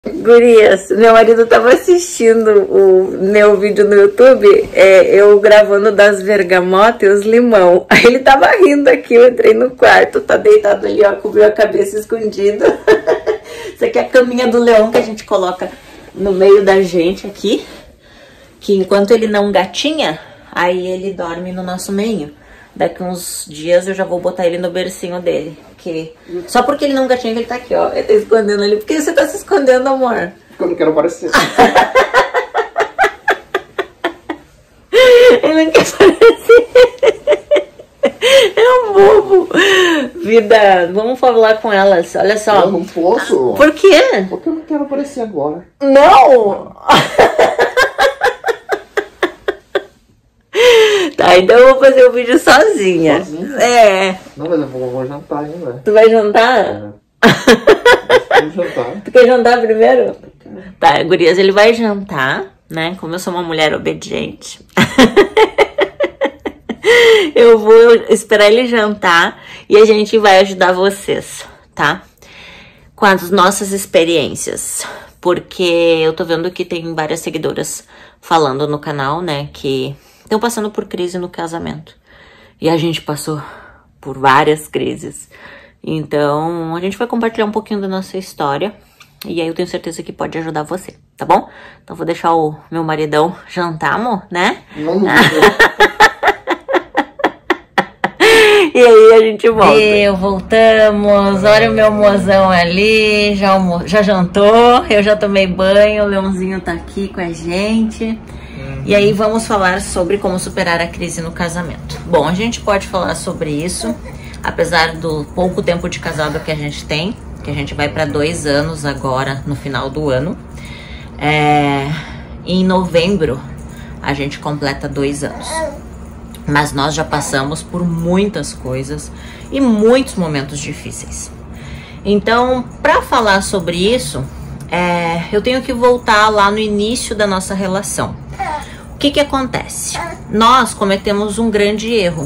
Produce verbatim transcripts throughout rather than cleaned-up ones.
Gurias, meu marido tava assistindo o meu vídeo no YouTube, é, eu gravando das bergamotas e os limão. Aí ele tava rindo aqui, eu entrei no quarto, tá deitado ali, ó, cobriu a cabeça escondido. Isso aqui é a caminha do leão que a gente coloca no meio da gente aqui, que enquanto ele não gatinha, aí ele dorme no nosso meio. Daqui uns dias eu já vou botar ele no bercinho dele. Que... Só porque ele não gatinha que ele tá aqui, ó. Ele tá escondendo ali. Por que você tá se escondendo, amor? Porque eu não quero aparecer. Ele não quer aparecer. É um bobo. Vida, vamos falar com elas. Olha só. Eu não posso. Por quê? Porque eu não quero aparecer agora. Não! Tá, então eu vou fazer o vídeo sozinha. Sozinha? É. Não, mas eu vou, vou jantar ainda. Tu vai jantar? É. Vamos jantar. Tu quer jantar primeiro? Tá, gurias, ele vai jantar, né? Como eu sou uma mulher obediente. Eu vou esperar ele jantar e a gente vai ajudar vocês, tá? Com as nossas experiências. Porque eu tô vendo que tem várias seguidoras falando no canal, né? Que estão passando por crise no casamento. E a gente passou por várias crises. Então, a gente vai compartilhar um pouquinho da nossa história. E aí eu tenho certeza que pode ajudar você, tá bom? Então vou deixar o meu maridão jantar, amor, né? Não, não. E aí a gente volta. E voltamos. Olha o meu mozão ali. Já, almo... já jantou. Eu já tomei banho. O Leãozinho tá aqui com a gente. Uhum. E aí vamos falar sobre como superar a crise no casamento. Bom, a gente pode falar sobre isso. Apesar do pouco tempo de casado que a gente tem. Que a gente vai para dois anos agora, no final do ano. É... Em novembro, a gente completa dois anos. Mas nós já passamos por muitas coisas e muitos momentos difíceis. Então, para falar sobre isso, é, eu tenho que voltar lá no início da nossa relação. O que que acontece? Nós cometemos um grande erro.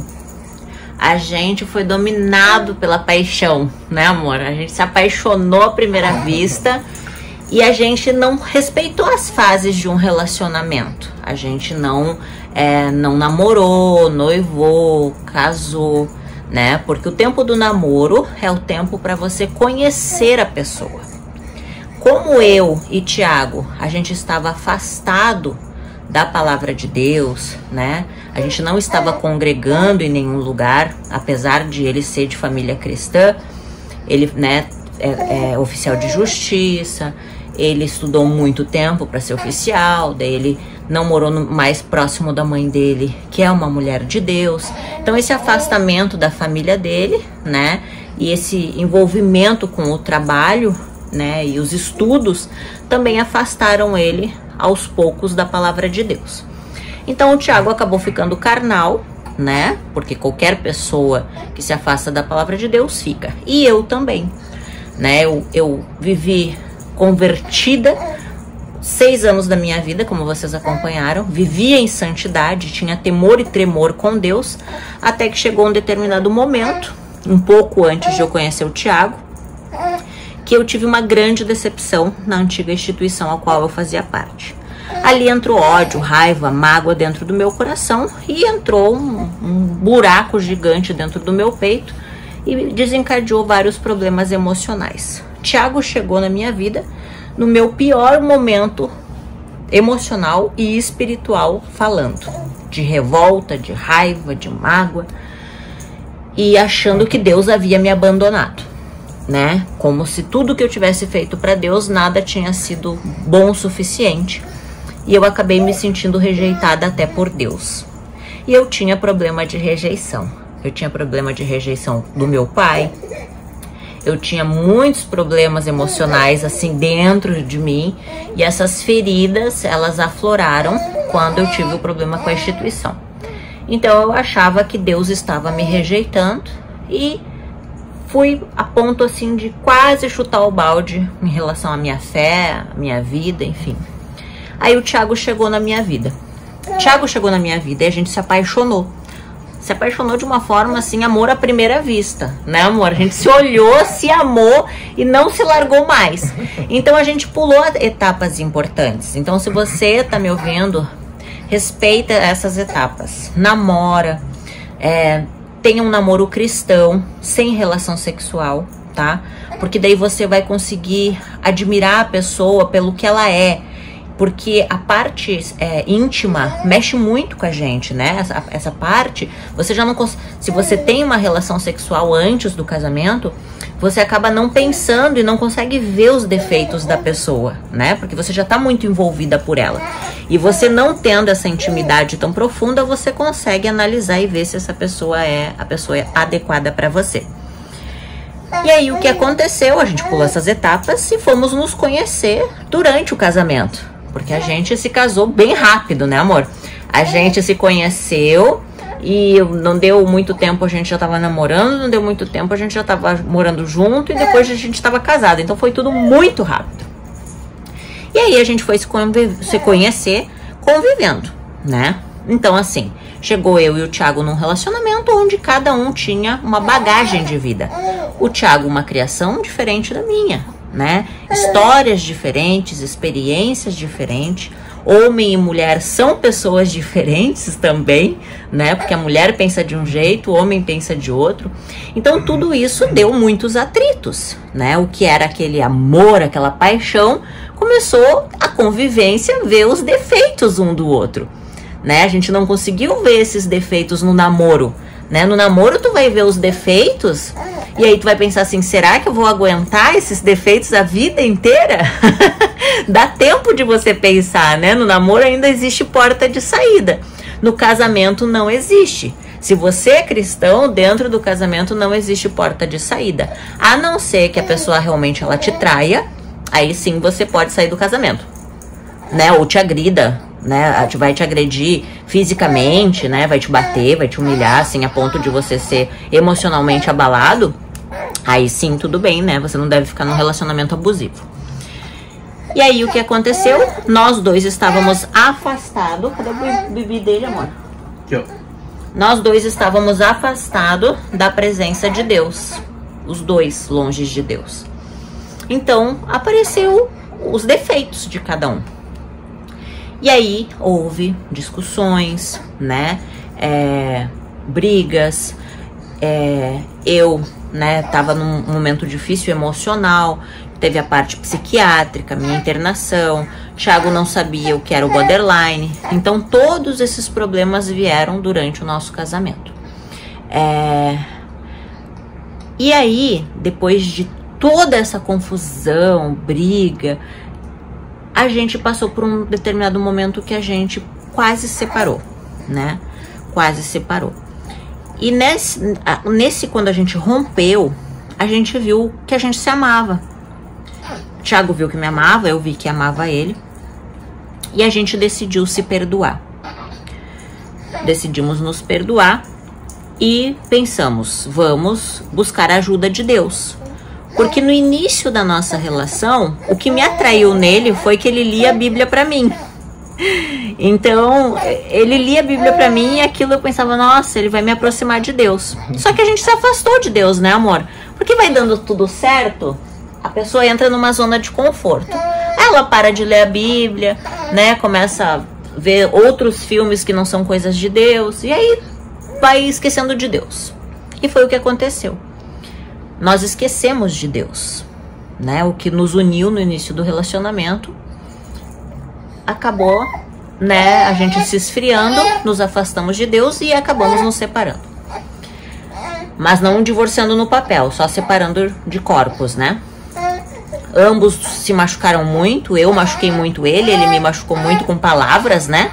A gente foi dominado pela paixão, né, amor? A gente se apaixonou à primeira vista e a gente não respeitou as fases de um relacionamento. A gente não... É, não namorou, noivou, casou, né? Porque o tempo do namoro é o tempo para você conhecer a pessoa. Como eu e Tiago, a gente estava afastado da palavra de Deus, né? A gente não estava congregando em nenhum lugar, apesar de ele ser de família cristã. Ele, né, é, é oficial de justiça. Ele estudou muito tempo para ser oficial, daí ele não morou no, mais próximo da mãe dele, que é uma mulher de Deus. Então esse afastamento da família dele, né, e esse envolvimento com o trabalho, né, e os estudos, também afastaram ele aos poucos da palavra de Deus. Então o Tiago acabou ficando carnal, né, porque qualquer pessoa que se afasta da palavra de Deus fica. E eu também, né, eu, eu vivi... convertida, seis anos da minha vida, como vocês acompanharam, vivia em santidade, tinha temor e tremor com Deus, até que chegou um determinado momento, um pouco antes de eu conhecer o Tiago, que eu tive uma grande decepção na antiga instituição a qual eu fazia parte. Ali entrou ódio, raiva, mágoa dentro do meu coração e entrou um, um buraco gigante dentro do meu peito e desencadeou vários problemas emocionais. Tiago chegou na minha vida no meu pior momento emocional e espiritual falando. De revolta, de raiva, de mágoa. E achando que Deus havia me abandonado, né? Como se tudo que eu tivesse feito para Deus, nada tinha sido bom o suficiente. E eu acabei me sentindo rejeitada até por Deus. E eu tinha problema de rejeição. Eu tinha problema de rejeição do meu pai. Eu tinha muitos problemas emocionais assim dentro de mim e essas feridas, elas afloraram quando eu tive o problema com a instituição. Então eu achava que Deus estava me rejeitando e fui a ponto assim de quase chutar o balde em relação à minha fé, à minha vida, enfim. Aí o Tiago chegou na minha vida. Tiago chegou na minha vida e a gente se apaixonou. se apaixonou de uma forma assim, amor à primeira vista, né, amor? A gente se olhou, se amou e não se largou mais. Então a gente pulou etapas importantes. Então se você tá me ouvindo, respeita essas etapas. Namora, é, tenha um namoro cristão, sem relação sexual, tá? Porque daí você vai conseguir admirar a pessoa pelo que ela é. Porque a parte é, íntima mexe muito com a gente, né? Essa, essa parte, você já não consegue. Se você tem uma relação sexual antes do casamento, você acaba não pensando e não consegue ver os defeitos da pessoa, né? Porque você já tá muito envolvida por ela. E você não tendo essa intimidade tão profunda, você consegue analisar e ver se essa pessoa é a pessoa adequada para você. E aí o que aconteceu? A gente pulou essas etapas e fomos nos conhecer durante o casamento. Porque a gente se casou bem rápido, né, amor? A gente se conheceu e não deu muito tempo, a gente já tava namorando, não deu muito tempo, a gente já tava morando junto e depois a gente tava casado. Então foi tudo muito rápido. E aí a gente foi se, se conhecer convivendo, né? Então assim, chegou eu e o Thiago num relacionamento onde cada um tinha uma bagagem de vida. O Thiago uma criação diferente da minha, né? Histórias diferentes, experiências diferentes. Homem e mulher são pessoas diferentes também, né? Porque a mulher pensa de um jeito, o homem pensa de outro. Então tudo isso deu muitos atritos, né? O que era aquele amor, aquela paixão, começou a convivência ver os defeitos um do outro, né? A gente não conseguiu ver esses defeitos no namoro, né? No namoro tu vai ver os defeitos e aí tu vai pensar assim, será que eu vou aguentar esses defeitos a vida inteira? Dá tempo de você pensar, né? No namoro ainda existe porta de saída. No casamento não existe. Se você é cristão, dentro do casamento não existe porta de saída. A não ser que a pessoa realmente ela te traia, aí sim você pode sair do casamento, né? Ou te agrida, né? Vai te agredir fisicamente, né? Vai te bater, vai te humilhar, assim, a ponto de você ser emocionalmente abalado. Aí sim, tudo bem, né? Você não deve ficar num relacionamento abusivo. E aí, o que aconteceu? Nós dois estávamos afastados. Cadê o bebê dele, amor? Aqui, ó. Nós dois estávamos afastados da presença de Deus. Os dois longe de Deus. Então, apareceu os defeitos de cada um. E aí, houve discussões, né? É, brigas. É, eu, né, tava num momento difícil emocional. Teve a parte psiquiátrica, minha internação. Thiago não sabia o que era o borderline. Então, todos esses problemas vieram durante o nosso casamento. É... E aí, depois de toda essa confusão, briga, a gente passou por um determinado momento que a gente quase separou, né? Quase separou. E nesse, nesse quando a gente rompeu, a gente viu que a gente se amava. Thiago viu que me amava, eu vi que amava ele. E a gente decidiu se perdoar. Decidimos nos perdoar e pensamos, vamos buscar a ajuda de Deus. Porque no início da nossa relação, o que me atraiu nele foi que ele lia a Bíblia pra mim. Então, ele lia a Bíblia pra mim e aquilo eu pensava, nossa, ele vai me aproximar de Deus. Só que a gente se afastou de Deus, né, amor? Porque vai dando tudo certo, a pessoa entra numa zona de conforto. Ela para de ler a Bíblia, né? Começa a ver outros filmes que não são coisas de Deus. E aí vai esquecendo de Deus. E foi o que aconteceu. Nós esquecemos de Deus, né? O que nos uniu no início do relacionamento acabou, né? A gente se esfriando, nos afastamos de Deus e acabamos nos separando. Mas não divorciando no papel, só separando de corpos, né? Ambos se machucaram muito, eu machuquei muito ele, ele me machucou muito com palavras, né?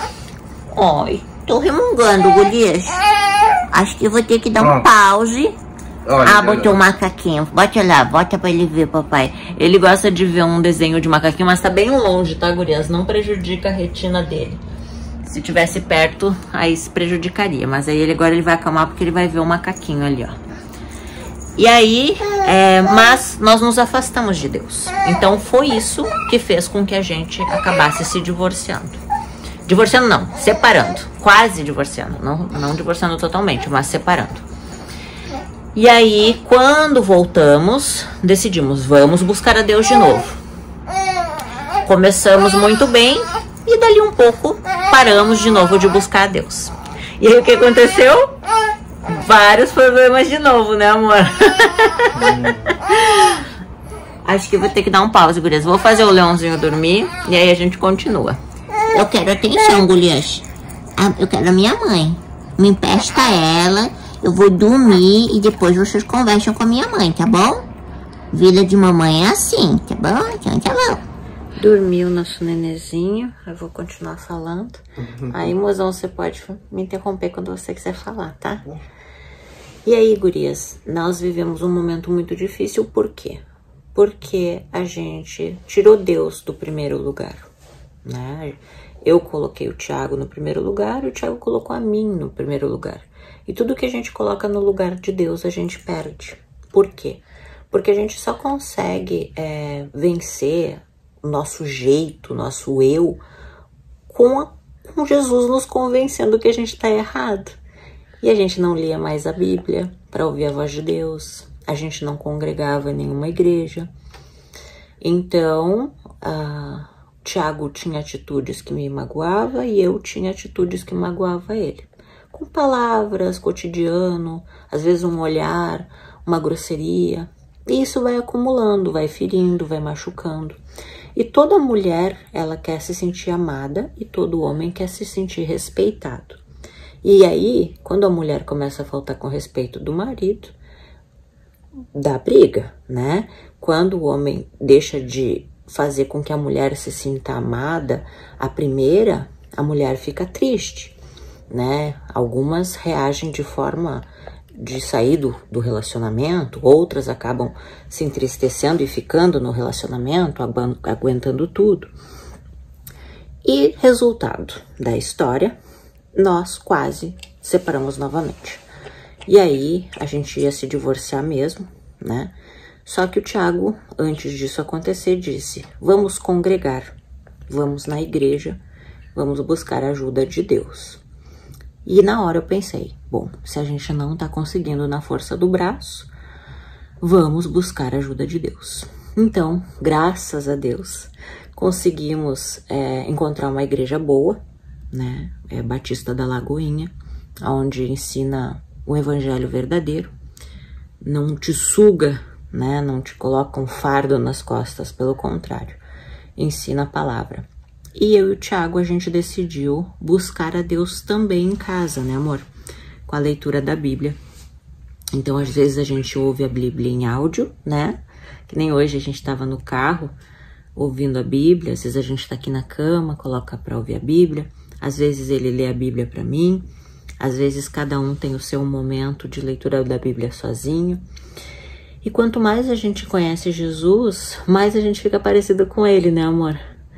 Oi, tô remungando, gurias. Acho que vou ter que dar um pause. Olha, ah, botou um macaquinho. Bota lá, bota pra ele ver, papai. Ele gosta de ver um desenho de macaquinho, mas tá bem longe, tá, gurias? Não prejudica a retina dele. Se tivesse perto, aí se prejudicaria. Mas aí ele agora ele vai acalmar porque ele vai ver o macaquinho ali, ó. E aí, é, mas nós nos afastamos de Deus. Então foi isso que fez com que a gente acabasse se divorciando. Divorciando não, separando. Quase divorciando. Não, não divorciando totalmente, mas separando. E aí, quando voltamos, decidimos, vamos buscar a Deus de novo. Começamos muito bem e dali um pouco paramos de novo de buscar a Deus. E aí o que aconteceu? Vários problemas de novo, né, amor? Acho que vou ter que dar um pause, gurias. Vou fazer o leãozinho dormir e aí a gente continua. Eu quero atenção, gurias. Eu quero a minha mãe. Me empresta ela, eu vou dormir e depois vocês conversam com a minha mãe, tá bom? Vida de mamãe é assim, tá bom? Então tá bom. Dormiu nosso nenezinho, eu vou continuar falando. Aí, mozão, você pode me interromper quando você quiser falar, tá? E aí, gurias, nós vivemos um momento muito difícil, por quê? Porque a gente tirou Deus do primeiro lugar, né? Eu coloquei o Thiago no primeiro lugar e o Thiago colocou a mim no primeiro lugar. E tudo que a gente coloca no lugar de Deus, a gente perde. Por quê? Porque a gente só consegue é, vencer o nosso jeito, o nosso eu, com, a, com Jesus nos convencendo que a gente está errado. E a gente não lia mais a Bíblia para ouvir a voz de Deus, a gente não congregava em nenhuma igreja. Então, a, Tiago tinha atitudes que me magoavam e eu tinha atitudes que magoavam ele. Com palavras, cotidiano, às vezes um olhar, uma grosseria. E isso vai acumulando, vai ferindo, vai machucando. E toda mulher, ela quer se sentir amada e todo homem quer se sentir respeitado. E aí, quando a mulher começa a faltar com respeito do marido, dá briga, né? Quando o homem deixa de fazer com que a mulher se sinta amada, a primeira, a mulher fica triste, né? Algumas reagem de forma de sair do, do relacionamento, outras acabam se entristecendo e ficando no relacionamento, aguentando tudo. E resultado da história, nós quase separamos novamente. E aí a gente ia se divorciar mesmo, né? Só que o Thiago, antes disso acontecer, disse, vamos congregar, vamos na igreja, vamos buscar a ajuda de Deus. E na hora eu pensei, bom, se a gente não tá conseguindo na força do braço, vamos buscar a ajuda de Deus. Então, graças a Deus, conseguimos é, encontrar uma igreja boa, né? É Batista da Lagoinha, onde ensina o evangelho verdadeiro, não te suga, né? Não te coloca um fardo nas costas, pelo contrário, ensina a palavra. E eu e o Thiago, a gente decidiu buscar a Deus também em casa, né, amor? Com a leitura da Bíblia. Então, às vezes a gente ouve a Bíblia em áudio, né? Que nem hoje a gente tava no carro ouvindo a Bíblia, às vezes a gente tá aqui na cama, coloca pra ouvir a Bíblia, às vezes ele lê a Bíblia pra mim, às vezes cada um tem o seu momento de leitura da Bíblia sozinho. E quanto mais a gente conhece Jesus, mais a gente fica parecido com ele, né, amor?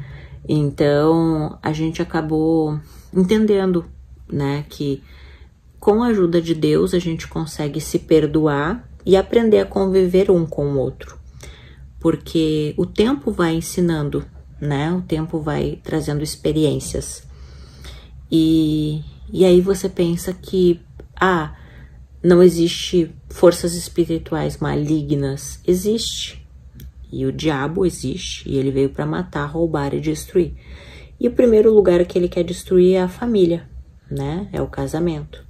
Então, a gente acabou entendendo, né, que com a ajuda de Deus a gente consegue se perdoar e aprender a conviver um com o outro. Porque o tempo vai ensinando, né, o tempo vai trazendo experiências. E, e aí você pensa que, ah, não existe forças espirituais malignas. Existe. E o diabo existe, e ele veio para matar, roubar e destruir. E o primeiro lugar que ele quer destruir é a família, né? É o casamento.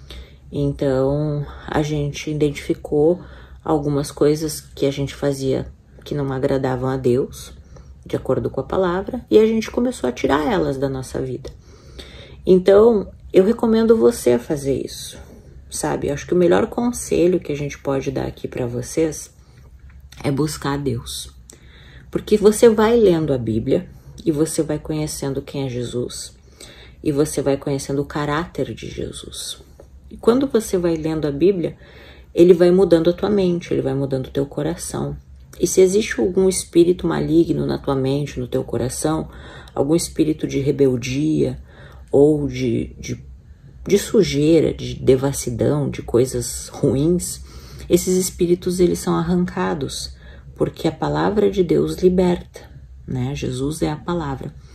Então, a gente identificou algumas coisas que a gente fazia que não agradavam a Deus, de acordo com a palavra, e a gente começou a tirar elas da nossa vida. Então, eu recomendo você a fazer isso, sabe? Eu acho que o melhor conselho que a gente pode dar aqui para vocês é buscar a Deus. Porque você vai lendo a Bíblia e você vai conhecendo quem é Jesus e você vai conhecendo o caráter de Jesus. E quando você vai lendo a Bíblia, ele vai mudando a tua mente, ele vai mudando o teu coração. E se existe algum espírito maligno na tua mente, no teu coração, algum espírito de rebeldia ou de, de, de sujeira, de devassidão, de coisas ruins, esses espíritos, eles são arrancados, porque a palavra de Deus liberta, né? Jesus é a palavra.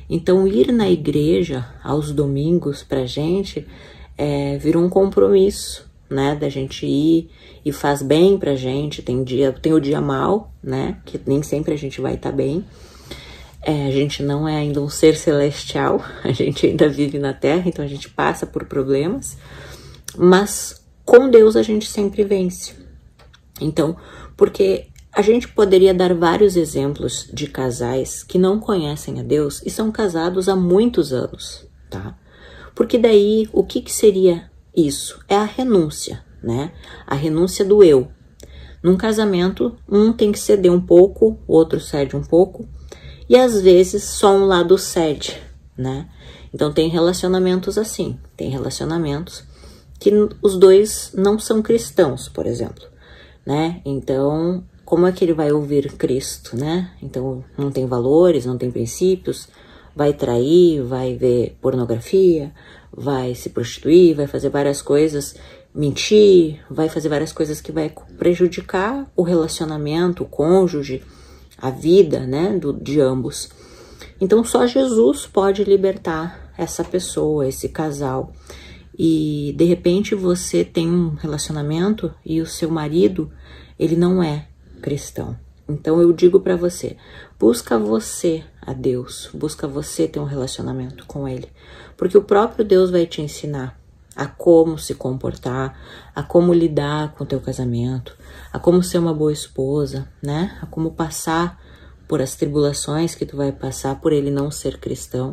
Então, ir na igreja aos domingos pra gente é, virou um compromisso, né? Da gente ir e faz bem pra gente. Tem dia, tem o dia mal, né? Que nem sempre a gente vai estar bem. É, a gente não é ainda um ser celestial, a gente ainda vive na Terra, então a gente passa por problemas. Mas com Deus a gente sempre vence. Então, porque a gente poderia dar vários exemplos de casais que não conhecem a Deus e são casados há muitos anos, tá? Porque daí, o que que seria isso? É a renúncia, né? A renúncia do eu. Num casamento, um tem que ceder um pouco, o outro cede um pouco, e às vezes só um lado cede, né? Então tem relacionamentos assim, tem relacionamentos que os dois não são cristãos, por exemplo, né? Então, como é que ele vai ouvir Cristo, né? Então, não tem valores, não tem princípios, vai trair, vai ver pornografia, vai se prostituir, vai fazer várias coisas, mentir, vai fazer várias coisas que vai prejudicar o relacionamento, o cônjuge, a vida, né, do, de ambos. Então, só Jesus pode libertar essa pessoa, esse casal. E, de repente, você tem um relacionamento e o seu marido, ele não é cristão. Então eu digo para você, busca você a Deus, busca você ter um relacionamento com Ele, porque o próprio Deus vai te ensinar a como se comportar, a como lidar com o teu casamento, a como ser uma boa esposa, né? A como passar por as tribulações que tu vai passar por ele não ser cristão.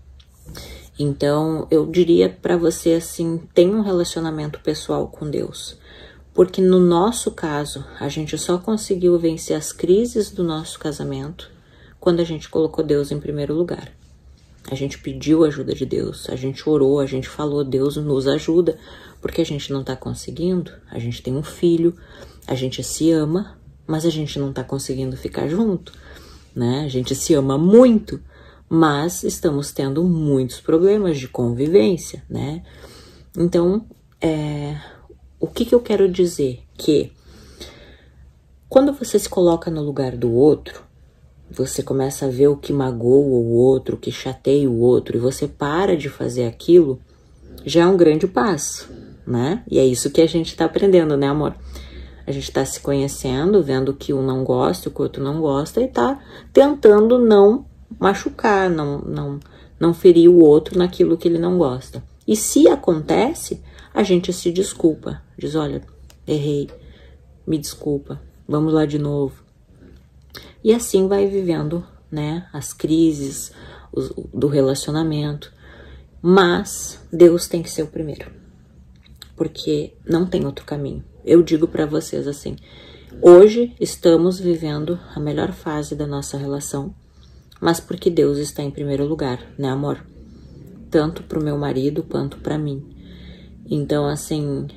Então eu diria para você assim, tenha um relacionamento pessoal com Deus. Porque no nosso caso, a gente só conseguiu vencer as crises do nosso casamento quando a gente colocou Deus em primeiro lugar. A gente pediu a ajuda de Deus, a gente orou, a gente falou, Deus nos ajuda, porque a gente não tá conseguindo, a gente tem um filho, a gente se ama, mas a gente não tá conseguindo ficar junto, né? A gente se ama muito, mas estamos tendo muitos problemas de convivência, né? Então, é... o que que eu quero dizer? Que quando você se coloca no lugar do outro, você começa a ver o que magoa o outro, o que chateia o outro, e você para de fazer aquilo, já é um grande passo, né? E é isso que a gente tá aprendendo, né, amor? A gente tá se conhecendo, vendo que um não gosta, o que o outro não gosta, e tá tentando não machucar, não, não, não ferir o outro naquilo que ele não gosta. E se acontece, a gente se desculpa, diz, olha, errei, me desculpa, vamos lá de novo. E assim vai vivendo, né, as crises os, do relacionamento. Mas Deus tem que ser o primeiro, porque não tem outro caminho. Eu digo para vocês assim, hoje estamos vivendo a melhor fase da nossa relação, mas porque Deus está em primeiro lugar, né, amor? Tanto pro meu marido quanto para mim. Então, assim,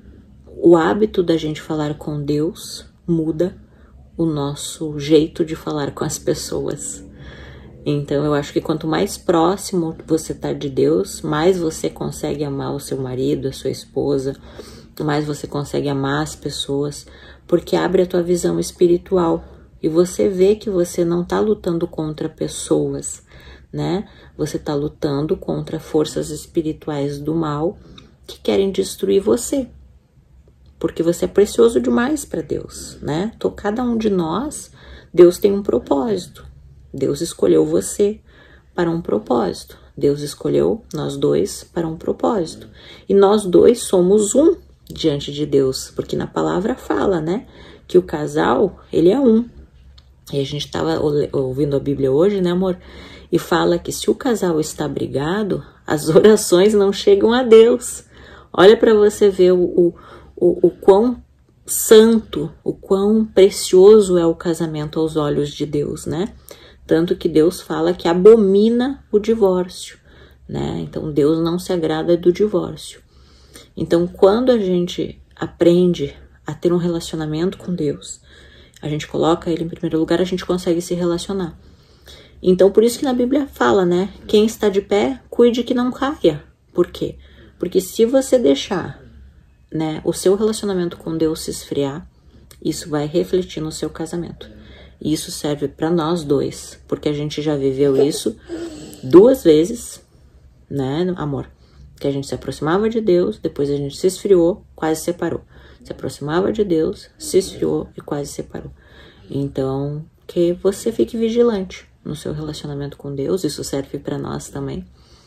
o hábito da gente falar com Deus muda o nosso jeito de falar com as pessoas. Então, eu acho que quanto mais próximo você tá de Deus, mais você consegue amar o seu marido, a sua esposa, mais você consegue amar as pessoas, porque abre a tua visão espiritual e você vê que você não tá lutando contra pessoas, né? Você tá lutando contra forças espirituais do mal que querem destruir você, porque você é precioso demais para Deus, né? Tô, cada um de nós, Deus tem um propósito. Deus escolheu você para um propósito. Deus escolheu nós dois para um propósito. E nós dois somos um diante de Deus, porque na palavra fala, né? Que o casal, ele é um. E a gente estava ouvindo a Bíblia hoje, né, amor? E fala que se o casal está brigado, as orações não chegam a Deus. Olha para você ver o, o, o, o quão santo, o quão precioso é o casamento aos olhos de Deus, né? Tanto que Deus fala que abomina o divórcio, né? Então Deus não se agrada do divórcio. Então quando a gente aprende a ter um relacionamento com Deus, a gente coloca Ele em primeiro lugar, a gente consegue se relacionar. Então por isso que na Bíblia fala, né? Quem está de pé, cuide que não caia. Por quê? Porque se você deixar, né, o seu relacionamento com Deus se esfriar, isso vai refletir no seu casamento. E isso serve para nós dois, porque a gente já viveu isso duas vezes, né, amor? Que a gente se aproximava de Deus, depois a gente se esfriou, quase separou. Se aproximava de Deus, se esfriou e quase separou. Então, que você fique vigilante no seu relacionamento com Deus, isso serve para nós também.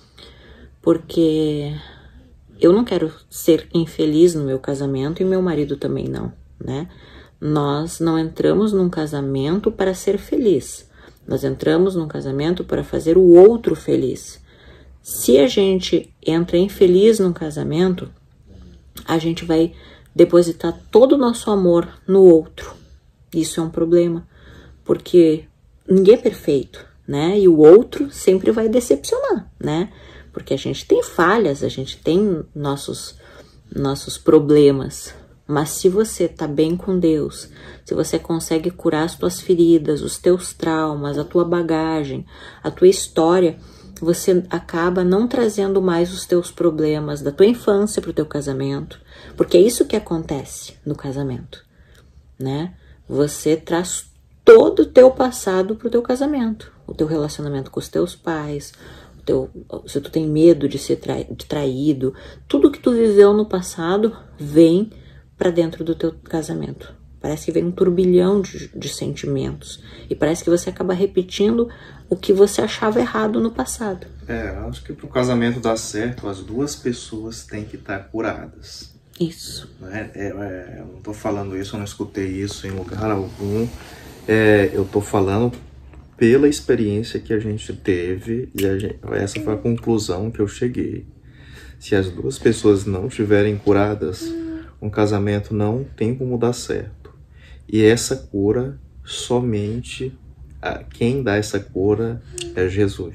Porque eu não quero ser infeliz no meu casamento e meu marido também não, né? Nós não entramos num casamento para ser feliz. Nós entramos num casamento para fazer o outro feliz. Se a gente entra infeliz num casamento, a gente vai depositar todo o nosso amor no outro. Isso é um problema, porque ninguém é perfeito, né? E o outro sempre vai decepcionar, né? Porque a gente tem falhas, a gente tem nossos, nossos problemas. Mas se você tá bem com Deus, se você consegue curar as tuas feridas, os teus traumas, a tua bagagem, a tua história, você acaba não trazendo mais os teus problemas da tua infância para o teu casamento, porque é isso que acontece no casamento, né? Você traz todo o teu passado para o teu casamento, o teu relacionamento com os teus pais, o teu, se tu tem medo de ser trai, de traído, tudo que tu viveu no passado vem para dentro do teu casamento. Parece que vem um turbilhão de, de sentimentos. E parece que você acaba repetindo o que você achava errado no passado. É, acho que para o casamento dar certo, as duas pessoas têm que estar curadas. Isso. É, é, é, eu não estou falando isso, eu não escutei isso em lugar algum. É, eu estou falando pela experiência que a gente teve e a gente, essa foi a conclusão que eu cheguei. Se as duas pessoas não estiverem curadas, um casamento não tem como dar certo. E essa cura, somente a, quem dá essa cura é Jesus.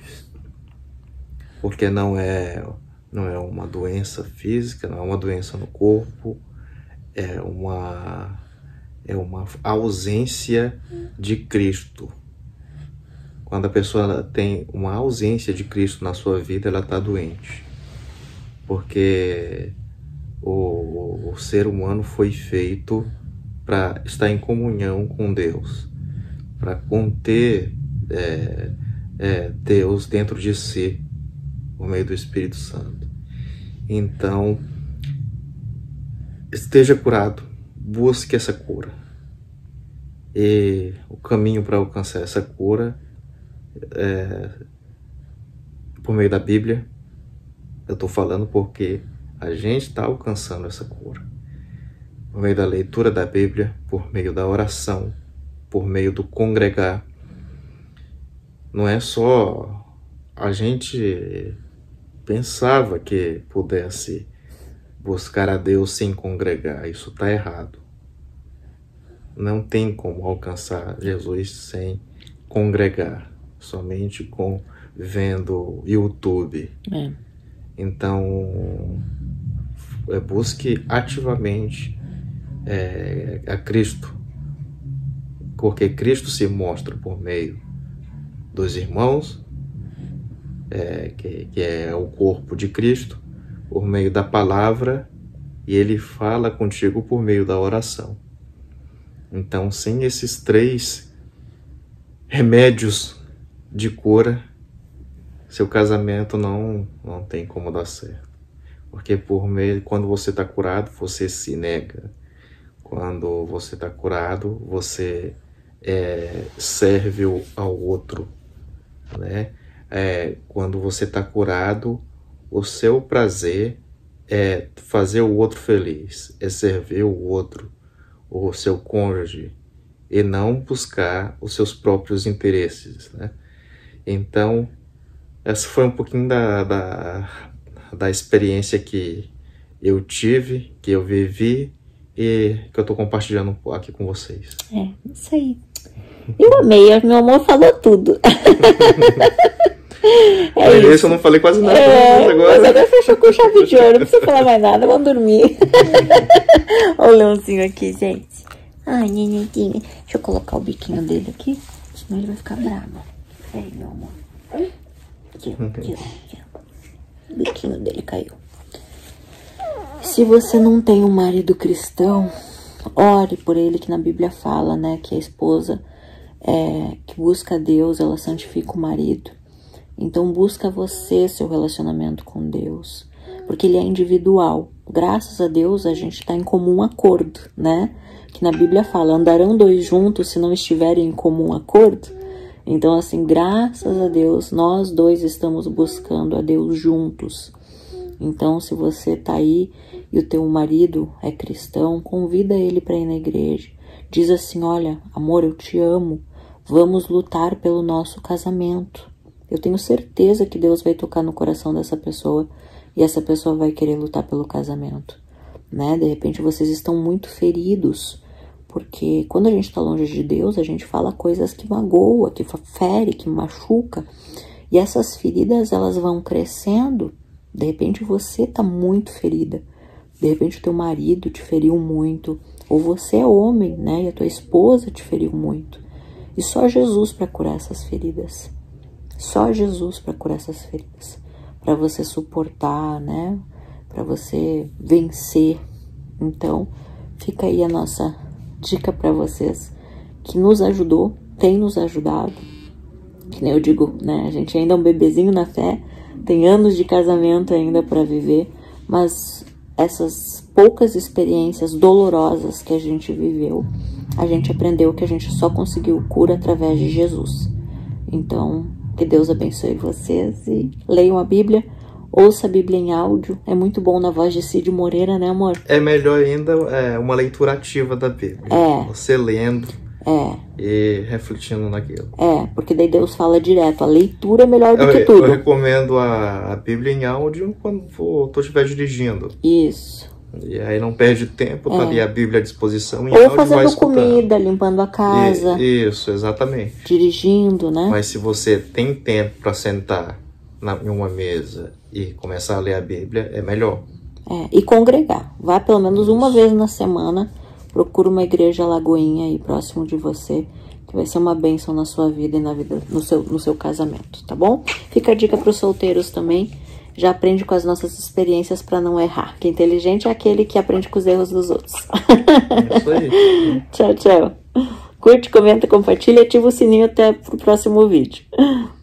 Porque não é, não é uma doença física, não é uma doença no corpo, é uma, é uma ausência de Cristo. Quando a pessoa tem uma ausência de Cristo na sua vida, ela está doente. Porque O, o ser humano foi feito para estar em comunhão com Deus, para conter é, é, Deus dentro de si, por meio do Espírito Santo. Então, esteja curado, busque essa cura. E o caminho para alcançar essa cura é por meio da Bíblia. Eu estou falando porque a gente está alcançando essa cura por meio da leitura da Bíblia, por meio da oração, por meio do congregar. Não é só a gente pensava que pudesse buscar a Deus sem congregar. Isso está errado. Não tem como alcançar Jesus sem congregar, somente com vendo YouTube. É. Então, busque ativamente é, a Cristo, porque Cristo se mostra por meio dos irmãos, é, que, que é o corpo de Cristo, por meio da palavra, e Ele fala contigo por meio da oração. Então, sem esses três remédios de cura, seu casamento não, não tem como dar certo. Porque por meio, quando você está curado, você se nega. Quando você está curado, você é, serve ao outro, né? É, quando você está curado, o seu prazer é fazer o outro feliz, é servir o outro, o seu cônjuge, e não buscar os seus próprios interesses, né? Então, essa foi um pouquinho da, da, da experiência que eu tive, que eu vivi e que eu estou compartilhando aqui com vocês. É, isso aí. Eu amei, meu amor falou tudo. É isso. isso, eu não falei quase nada. É, mas agora... mas agora fechou com chave de ouro, não precisa falar mais nada, vamos dormir. Olha o leãozinho aqui, gente. Ai, nenenzinho. Deixa eu colocar o biquinho dele aqui, senão ele vai ficar bravo. Peraí, meu amor. Aqui, aqui, aqui. O biquinho dele caiu. Se você não tem um marido cristão, ore por ele, que na Bíblia fala, né, que a esposa é, que busca a Deus, ela santifica o marido. Então busca você seu relacionamento com Deus, porque ele é individual. Graças a Deus a gente está em comum acordo, né? Que na Bíblia fala, andarão dois juntos se não estiverem em comum acordo. Então assim, graças a Deus, nós dois estamos buscando a Deus juntos. Então se você tá aí e o teu marido é cristão, convida ele para ir na igreja. Diz assim, olha, amor, eu te amo, vamos lutar pelo nosso casamento. Eu tenho certeza que Deus vai tocar no coração dessa pessoa e essa pessoa vai querer lutar pelo casamento, né? De repente vocês estão muito feridos, porque quando a gente está longe de Deus, a gente fala coisas que magoa, que fere, que machuca, e essas feridas elas vão crescendo. De repente você tá muito ferida, de repente o teu marido te feriu muito, ou você é homem, né? E a tua esposa te feriu muito, e só Jesus para curar essas feridas. Só Jesus para curar essas feridas, para você suportar, né? Para você vencer. Então, fica aí a nossa dica para vocês, que nos ajudou, tem nos ajudado. Que nem eu digo, né? A gente ainda é um bebezinho na fé, tem anos de casamento ainda para viver, mas essas poucas experiências dolorosas que a gente viveu, a gente aprendeu que a gente só conseguiu cura através de Jesus. Então, que Deus abençoe vocês e leiam a Bíblia, ouça a Bíblia em áudio. É muito bom na voz de Cid Moreira, né, amor? É melhor ainda é, uma leitura ativa da Bíblia. É. Você lendo é. e refletindo naquilo. É, porque daí Deus fala direto. A leitura é melhor do eu, que tudo. Eu recomendo a, a Bíblia em áudio quando for, tô estiver dirigindo. Isso. E aí não perde tempo, tá é. ali a Bíblia à disposição. Em Ou áudio, fazendo vai comida, limpando a casa. E, isso, exatamente. Dirigindo, né? Mas se você tem tempo para sentar na, em uma mesa e começar a ler a Bíblia, é melhor. É, e congregar. Vá pelo menos uma vez na semana, procura uma igreja Lagoinha aí próximo de você, que vai ser uma bênção na sua vida e na vida, no seu, no seu casamento, tá bom? Fica a dica para os solteiros também. Já aprende com as nossas experiências para não errar. Que inteligente é aquele que aprende com os erros dos outros. É isso aí. Tchau, tchau. Curte, comenta, compartilha, ativa o sininho até pro próximo vídeo.